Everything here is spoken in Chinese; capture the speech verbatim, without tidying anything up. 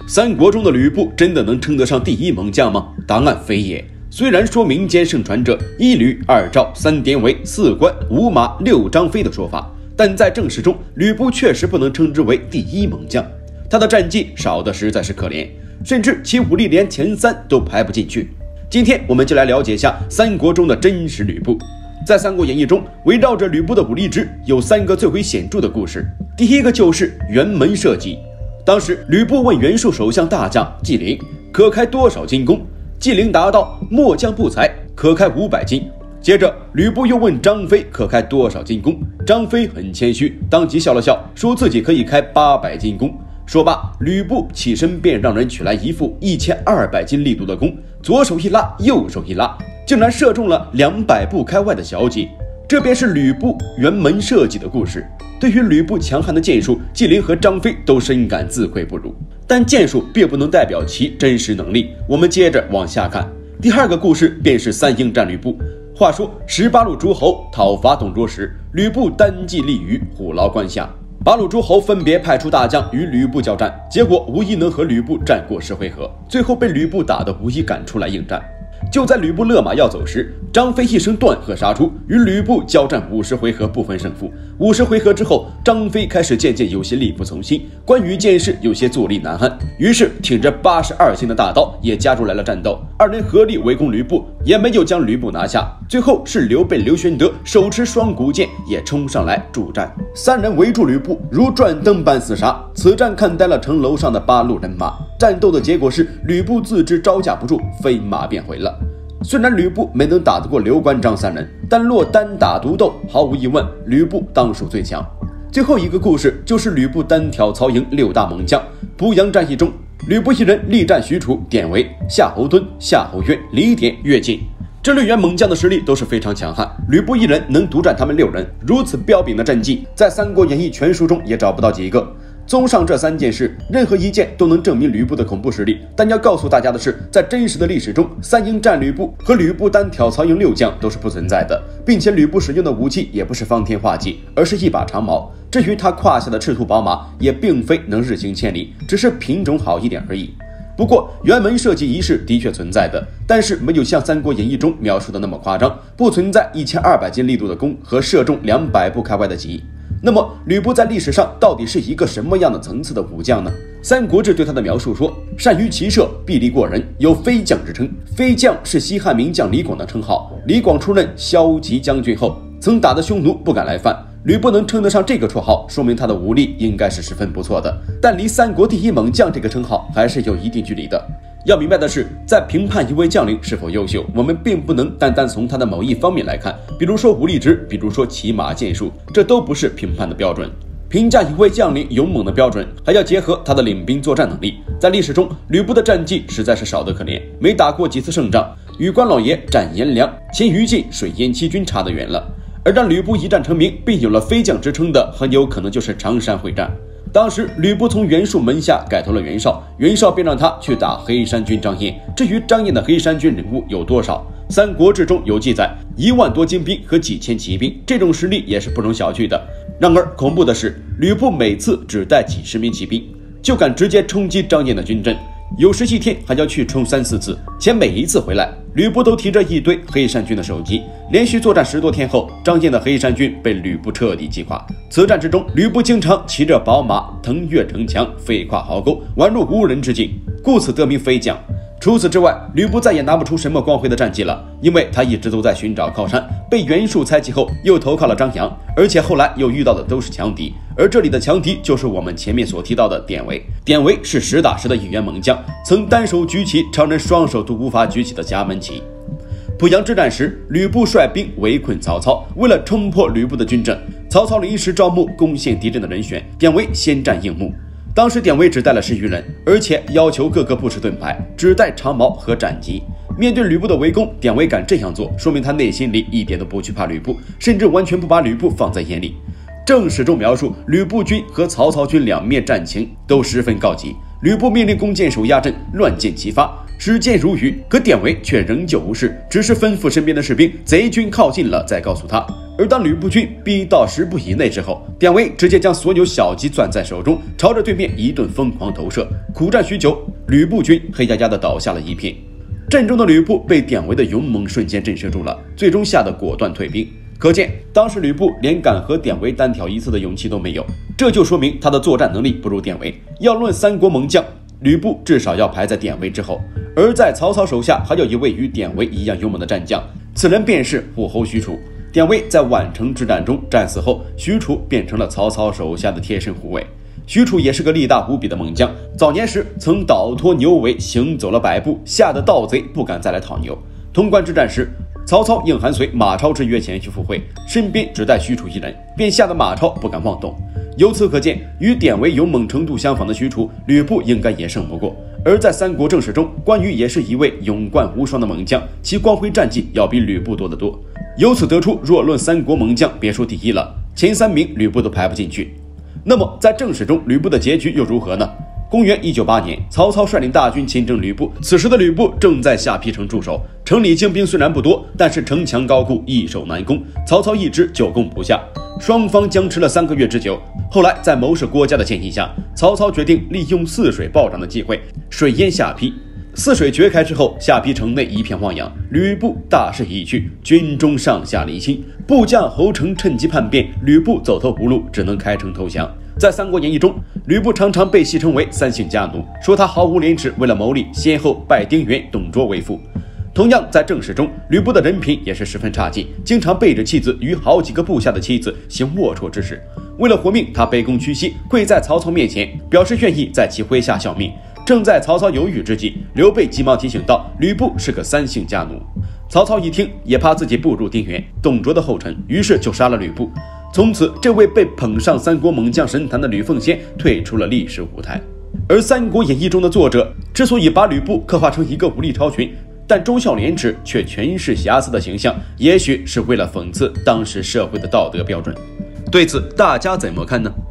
三国中的吕布真的能称得上第一猛将吗？答案非也。虽然说民间盛传着一吕、二赵、三典韦、四关、五马、六张飞的说法，但在正史中，吕布确实不能称之为第一猛将，他的战绩少得实在是可怜，甚至其武力连前三都排不进去。今天我们就来了解一下三国中的真实吕布。在《三国演义》中，围绕着吕布的武力值有三个最为显著的故事。第一个就是辕门射戟。当时吕布问袁术首相大将纪灵可开多少金弓，纪灵答道：末将不才，可开五百斤。接着吕布又问张飞可开多少金弓，张飞很谦虚，当即笑了笑，说自己可以开八百金弓。说罢，吕布起身便让人取来一副一千二百斤力度的弓，左手一拉，右手一拉，竟然射中了两百步开外的小戟。这便是吕布辕门射戟的故事。对于吕布强悍的剑术，纪灵和张飞都深感自愧不如。但剑术并不能代表其真实能力。我们接着往下看，第二个故事便是三英战吕布。话说十八路诸侯讨伐董卓时，吕布单骑立于虎牢关下。八路诸侯分别派出大将与吕布交战，结果无一能和吕布战过十回合，最后被吕布打得无一敢出来应战。就在吕布勒马要走时，张飞一声断喝杀出，与吕布交战五十回合不分胜负。五十回合之后，张飞开始渐渐有些力不从心，关羽见势有些坐立难安，于是挺着八十二星的大刀也加入来了战斗。二人合力围攻吕布，也没有将吕布拿下。最后是刘备刘玄德手持双股剑也冲上来助战，三人围住吕布，如转灯般厮杀。此战看呆了城楼上的八路人马。战斗的结果是吕布自知招架不住，飞马便回了。虽然吕布没能打得过刘关张三人，但若单打独斗，毫无疑问，吕布当属最强。最后一个故事就是吕布单挑曹营六大猛将。濮阳战役中，吕布一人力战许褚、典韦、夏侯惇、夏侯渊、李典、乐进，这六员猛将的实力都是非常强悍，吕布一人能独占他们六人，如此彪炳的战绩，在《三国演义》全书中也找不到几个。综上这三件事，任何一件都能证明吕布的恐怖实力。但要告诉大家的是，在真实的历史中，三英战吕布和吕布单挑曹营六将都是不存在的，并且吕布使用的武器也不是方天画戟，而是一把长矛。至于他胯下的赤兔宝马，也并非能日行千里，只是品种好一点而已。不过辕门射戟一事的确存在的，但是没有像《三国演义》中描述的那么夸张，不存在一千二百斤力度的弓和射中两百步开外的戟。那么吕布在历史上到底是一个什么样的层次的武将呢？《三国志》对他的描述说，善于骑射，臂力过人，有飞将之称。飞将是西汉名将李广的称号。李广出任骁骑将军后，曾打得匈奴不敢来犯。吕布能称得上这个绰号，说明他的武力应该是十分不错的，但离三国第一猛将这个称号还是有一定距离的。要明白的是，在评判一位将领是否优秀，我们并不能单单从他的某一方面来看，比如说武力值，比如说骑马剑术，这都不是评判的标准。评价一位将领勇猛的标准，还要结合他的领兵作战能力。在历史中，吕布的战绩实在是少得可怜，没打过几次胜仗，与关老爷战颜良、擒于禁、水淹七军差得远了。而让吕布一战成名并有了飞将之称的，很有可能就是常山会战。当时吕布从袁术门下改投了袁绍，袁绍便让他去打黑山军张燕。至于张燕的黑山军人物有多少，《三国志》中有记载，一万多精兵和几千骑兵，这种实力也是不容小觑的。然而恐怖的是，吕布每次只带几十名骑兵，就敢直接冲击张燕的军阵，有时一天还要去冲三四次，且每一次回来，吕布都提着一堆黑山军的首级。连续作战十多天后，张燕的黑山军被吕布彻底击垮。此战之中，吕布经常骑着宝马腾越城墙，飞跨壕沟，宛若无人之境，故此得名飞将。除此之外，吕布再也拿不出什么光辉的战绩了，因为他一直都在寻找靠山，被袁术猜忌后又投靠了张扬，而且后来又遇到的都是强敌，而这里的强敌就是我们前面所提到的典韦。典韦是实打实的一员猛将，曾单手举起常人双手都无法举起的夹门旗。濮阳之战时，吕布率兵围困曹操，为了冲破吕布的军阵，曹操临时招募攻陷敌阵的人选，典韦先战应募。当时典韦只带了十余人，而且要求各个不持盾牌，只带长矛和斩戟。面对吕布的围攻，典韦敢这样做，说明他内心里一点都不惧怕吕布，甚至完全不把吕布放在眼里。正史中描述，吕布军和曹操军两面战情都十分告急，吕布命令弓箭手压阵，乱箭齐发， 时间如雨，可典韦却仍旧无视，只是吩咐身边的士兵，贼军靠近了再告诉他。而当吕布军逼到十步以内之后，典韦直接将所有小计攥在手中，朝着对面一顿疯狂投射。苦战许久，吕布军黑压压的倒下了一片。阵中的吕布被典韦的勇猛瞬间震慑住了，最终吓得果断退兵。可见当时吕布连敢和典韦单挑一次的勇气都没有，这就说明他的作战能力不如典韦。要论三国猛将，吕布至少要排在典韦之后。而在曹操手下还有一位与典韦一样勇猛的战将，此人便是武侯许褚。典韦在宛城之战中战死后，许褚变成了曹操手下的贴身护卫。许褚也是个力大无比的猛将，早年时曾倒脱牛尾行走了百步，吓得盗贼不敢再来讨牛。潼关之战时，曹操应韩遂、马超之约前去赴会，身边只带许褚一人，便吓得马超不敢妄动。由此可见，与典韦勇猛程度相仿的许褚，吕布应该也胜不过。而在三国正史中，关羽也是一位勇冠无双的猛将，其光辉战绩要比吕布多得多。由此得出，若论三国猛将，别说第一了，前三名吕布都排不进去。那么在正史中，吕布的结局又如何呢？公元一九八年，曹操率领大军亲征吕布，此时的吕布正在下邳城驻守，城里精兵虽然不多，但是城墙高固，易守难攻，曹操一直久攻不下，双方僵持了三个月之久。后来在谋士郭嘉的建议下，曹操决定利用泗水暴涨的机会，水淹下邳。泗水决开之后，下邳城内一片汪洋，吕布大势已去，军中上下离心，部将侯成趁机叛变，吕布走投无路，只能开城投降。在《三国演义》中，吕布常常被戏称为三姓家奴，说他毫无廉耻，为了谋利，先后拜丁原、董卓为父。同样，在正史中，吕布的人品也是十分差劲，经常背着妻子与好几个部下的妻子行龌龊之事。为了活命，他卑躬屈膝，跪在曹操面前，表示愿意在其麾下效命。正在曹操犹豫之际，刘备急忙提醒道：“吕布是个三姓家奴。”曹操一听，也怕自己步入丁原、董卓的后尘，于是就杀了吕布。从此，这位被捧上三国猛将神坛的吕奉先退出了历史舞台。而《三国演义》中的作者之所以把吕布刻画成一个武力超群，但忠孝廉耻却全是瑕疵的形象，也许是为了讽刺当时社会的道德标准。对此，大家怎么看呢？